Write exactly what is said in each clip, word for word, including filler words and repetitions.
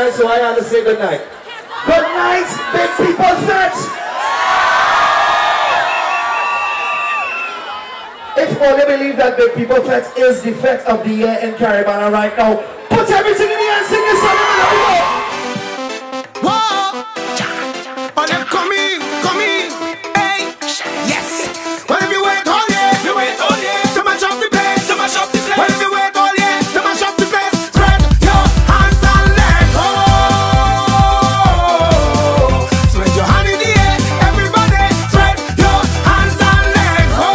night, so I have to say good night. Good night, big people Fete. If only believe that big people Fete is the Fete of the year in Caribana right now, put everything in the air and sing this song. Whoa! Oh, them come in, come in. Hey, yes. Well, if you wait all year, you wait all year to mash up the place, to mash up the place. Well, if you wait all year to mash up the place, spread your hands and let go. Spread your hand in the air, everybody. Spread your hands and let go.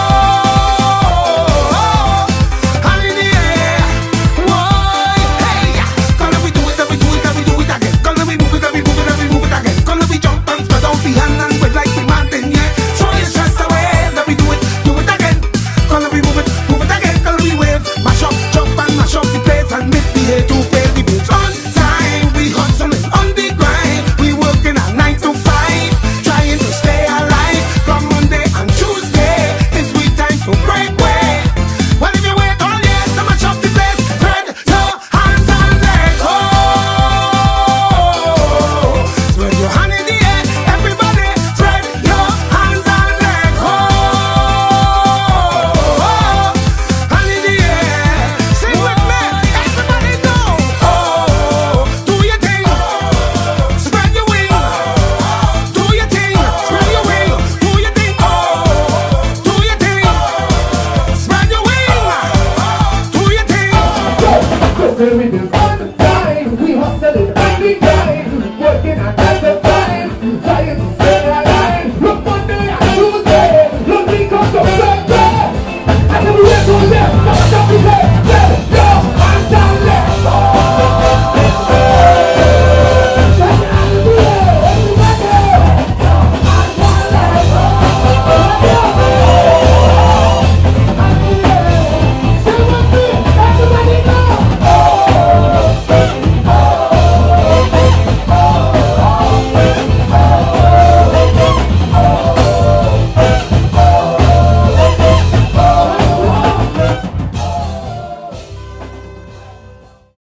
Hand in the air, whoa, hey. Come let me do it, let me do it, let me do it again. Come let me move it, let me move it, let me move it again. Come let me jump.